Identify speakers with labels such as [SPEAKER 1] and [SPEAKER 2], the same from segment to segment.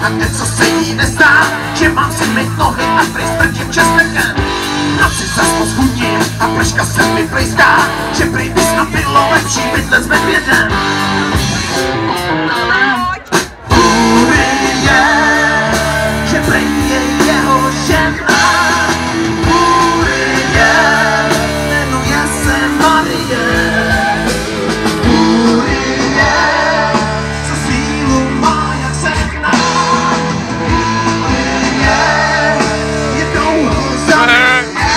[SPEAKER 1] a ten, co se jí nezdá, že mám si myt nohy a prejstrčím česnekem. Noci zas moc chudím a prška se mi prejská, že prý bys na bylo lepší bydlet s medvědem. Hůry je, že prej je jeho žena. Hůry je, jmenuje se Marie. Hůry je, co sílu má jak sekna. Hůry je dlouho zabije.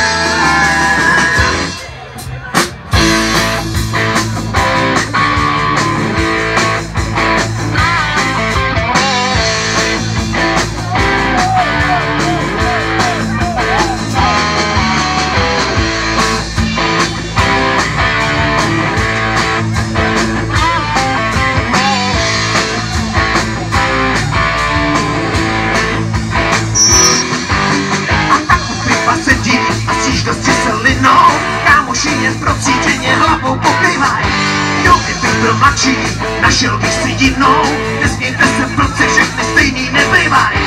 [SPEAKER 1] Kámoši jen procítěně hlavou pokryvaj. Jo, kdybych byl mladší, našel bych si jinou. Nesmějte se, proce všechny stejný nebývaj.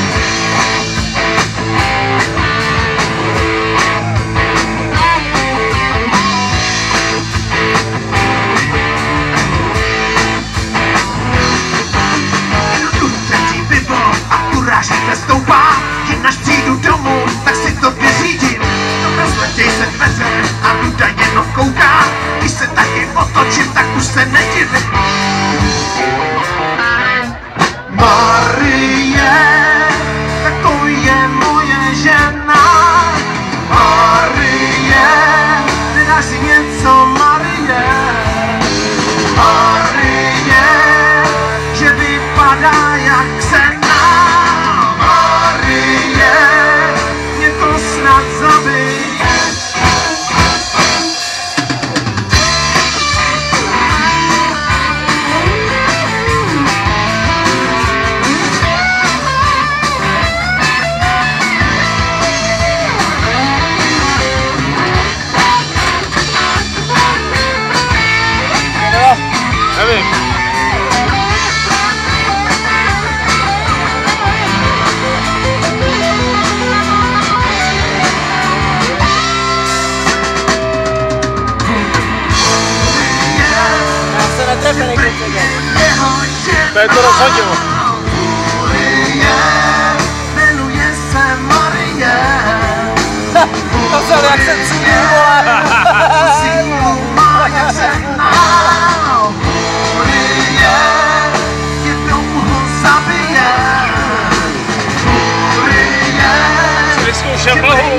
[SPEAKER 1] Tu třetí pivo a kuráž nestoupá. Jen až přijdu domů, tak si to vyřídím. Rozletěj se dveře a Luda jenom kouká. Když se taky otočím, tak už se nedivím. Marie, tak to je moje žena. Marie, nedáš si něco, Marie. Marie, že vypadá jak žena. Marie, mě to snad zabije.
[SPEAKER 2] Nevím.
[SPEAKER 3] Já se netrefil někdo.
[SPEAKER 2] To je to rozhodilo.
[SPEAKER 1] Jmenuje se Marie.
[SPEAKER 3] To jsem jak se cílí, vole.
[SPEAKER 1] Sílu má jak žena. Marie, je dlouho zabije. Marie,
[SPEAKER 2] Vyzkoušel mlhu.